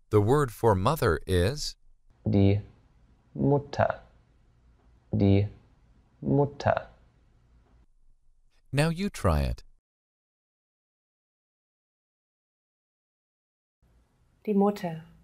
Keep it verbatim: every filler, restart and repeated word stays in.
The word for mother is Die Mutter. Die Mutter. Now you try it. Die Mutter.